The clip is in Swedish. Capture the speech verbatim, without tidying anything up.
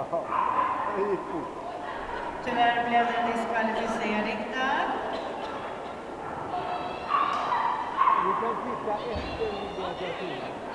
det gick fort. Tyvärr blev det en diskvalificering där. Vi kan titta efter mediationen.